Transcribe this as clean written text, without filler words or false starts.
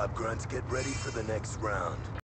job, Grunts. Get ready for the next round.